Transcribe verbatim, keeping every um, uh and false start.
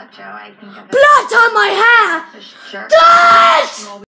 about, Joe. I think Blood on my hair! Just jerk. Blood!